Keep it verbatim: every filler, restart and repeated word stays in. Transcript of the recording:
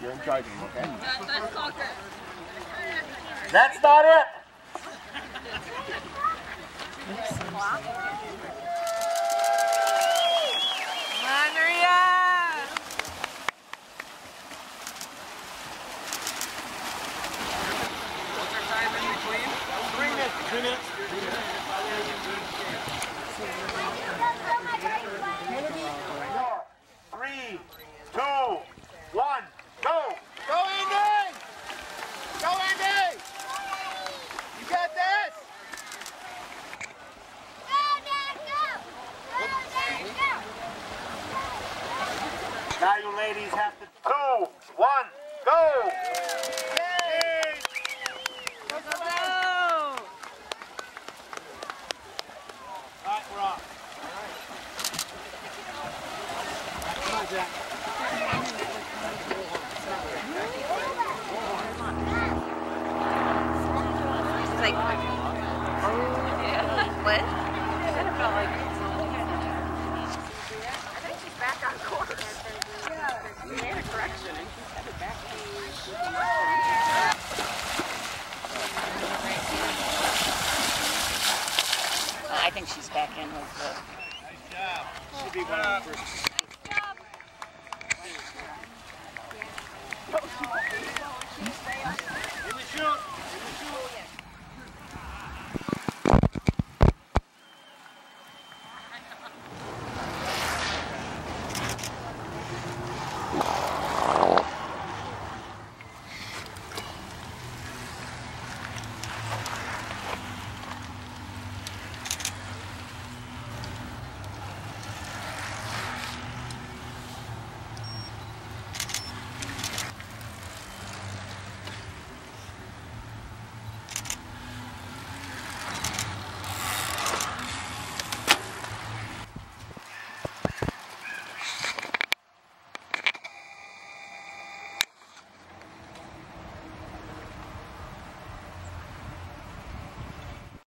You're in charge of them, okay? That's soccer. That's not it! Two minutes. Three, two, one, go! Go, Andy! Go, Andy! You got this! Go, Dad, go! Go, Dad, go! Now you ladies have to... Two, one, go! Like, what? It felt like I think she's back on course. Yeah, we made a correction and she's headed back. I think she's back in with the... Nice job. Should be one of the first.